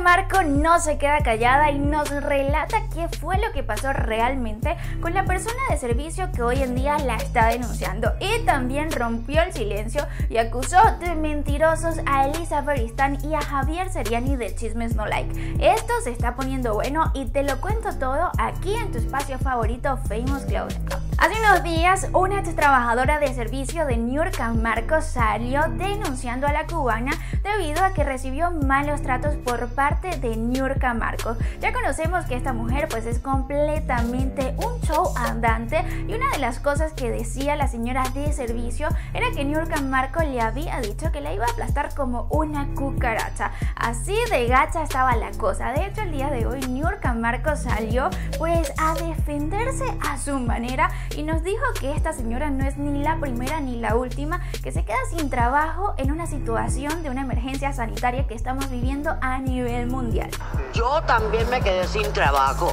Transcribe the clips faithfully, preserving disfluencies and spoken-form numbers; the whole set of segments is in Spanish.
Marco no se queda callada y nos relata qué fue lo que pasó realmente con la persona de servicio que hoy en día la está denunciando, y también rompió el silencio y acusó de mentirosos a Elisa Beristain y a Javier Seriani de Chismes No Like. Esto se está poniendo bueno y te lo cuento todo aquí en tu espacio favorito, Famous Close Up. Hace unos días, una ex trabajadora de servicio de Niurka Marcos salió denunciando a la cubana debido a que recibió malos tratos por parte de Niurka Marcos. Ya conocemos que esta mujer pues es completamente un show andante, y una de las cosas que decía la señora de servicio era que Niurka Marcos le había dicho que la iba a aplastar como una cucaracha. Así de gacha estaba la cosa. De hecho, el día de hoy Niurka Marcos salió pues a defenderse a su manera y nos dijo que esta señora no es ni la primera ni la última que se queda sin trabajo en una situación de una emergencia sanitaria que estamos viviendo a nivel mundial. Yo también me quedé sin trabajo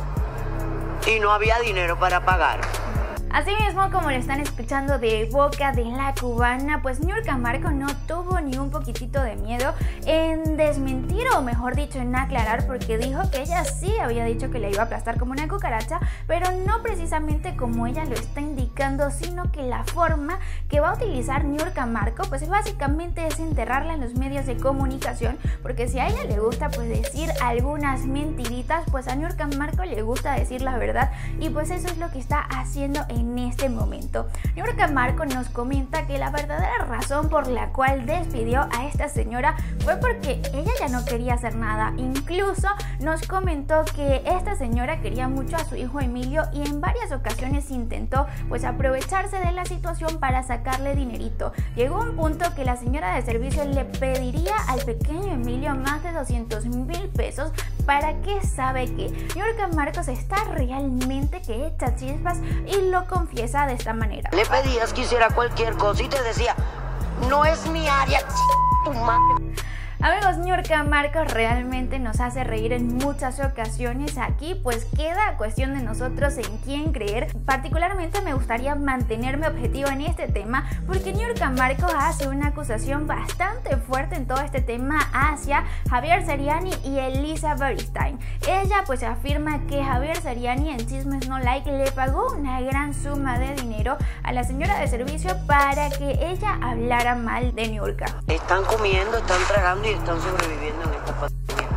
y no había dinero para pagar. Así mismo, como lo están escuchando de boca de la cubana, pues Niurka Marcos no tuvo ni un poquitito de miedo en desmentir, o mejor dicho, en aclarar, porque dijo que ella sí había dicho que le iba a aplastar como una cucaracha, pero no precisamente como ella lo está indicando, sino que la forma que va a utilizar Niurka Marcos pues básicamente es enterrarla en los medios de comunicación, porque si a ella le gusta pues decir algunas mentiritas, pues a Niurka Marcos le gusta decir la verdad, y pues eso es lo que está haciendo en en este momento. Niurka Marcos nos comenta que la verdadera razón por la cual despidió a esta señora fue porque ella ya no quería hacer nada. Incluso nos comentó que esta señora quería mucho a su hijo Emilio y en varias ocasiones intentó pues aprovecharse de la situación para sacarle dinerito. Llegó un punto que la señora de servicio le pediría al pequeño Emilio más de doscientos mil pesos. ¿Para qué? Sabe que Niurka Marcos está realmente que echa chispas y lo confiesa de esta manera. Le pedías que hiciera cualquier cosa y te decía, no es mi área, tu madre. Amigos, Niurka Marcos realmente nos hace reír en muchas ocasiones. Aquí pues queda cuestión de nosotros en quién creer. Particularmente me gustaría mantenerme objetivo en este tema, porque Niurka Marcos hace una acusación bastante fuerte en todo este tema hacia Javier Seriani y Elisa Beristain. Ella pues afirma que Javier Seriani en Chismes No Like le pagó una gran suma de dinero a la señora de servicio para que ella hablara mal de Niurka. Están comiendo, están tragando y están sobreviviendo en esta pandemia.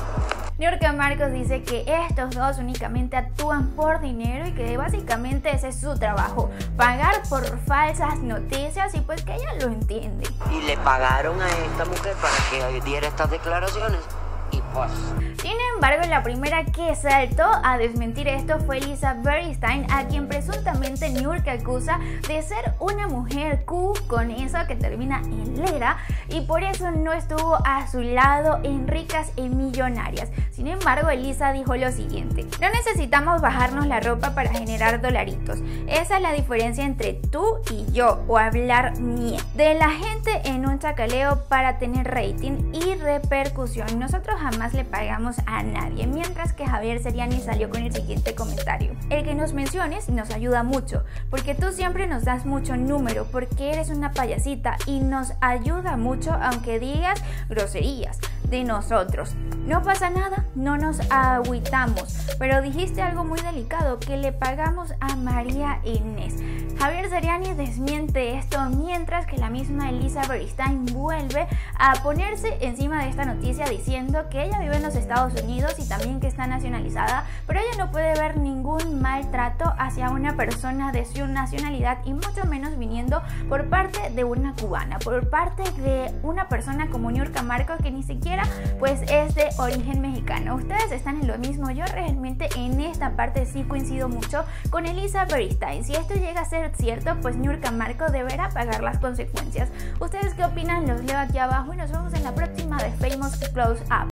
Niurka Marcos dice que estos dos únicamente actúan por dinero y que básicamente ese es su trabajo, pagar por falsas noticias, y pues que ella lo entiende. Y le pagaron a esta mujer para que diera estas declaraciones y pues... Sin embargo, la primera que saltó a desmentir esto fue Elisa Beristain, a quien presuntamente Niurka acusa de ser una mujer Q, con eso que termina en lera, y por eso no estuvo a su lado en Ricas y Millonarias. Sin embargo, Elisa dijo lo siguiente: no necesitamos bajarnos la ropa para generar dolaritos. Esa es la diferencia entre tú y yo, o hablar mie de la gente en un chacaleo para tener rating y repercusión. Nosotros jamás le pagamos a nadie. Mientras que Javier Seriani salió con el siguiente comentario: el que nos menciones nos ayuda mucho, porque tú siempre nos das mucho número, porque eres una payasita y nos ayuda mucho aunque digas groserías de nosotros. No pasa nada, no nos agüitamos, pero dijiste algo muy delicado, que le pagamos a María Inés. Javier Seriani desmiente esto, mientras que la misma Elisa Beristain vuelve a ponerse encima de esta noticia diciendo que ella vive en los Estados Unidos y también que está nacionalizada, pero ella no puede ver ningún maltrato hacia una persona de su nacionalidad, y mucho menos viniendo por parte de una cubana, por parte de una persona como Niurka Marcos, que ni siquiera pues es de origen mexicano. Ustedes están en lo mismo. Yo realmente en esta parte sí coincido mucho con Elisa Beristain. Si esto llega a ser cierto, pues Niurka Marcos deberá pagar las consecuencias. ¿Ustedes qué opinan? Los leo aquí abajo y nos vemos en la próxima de Famous Close Up.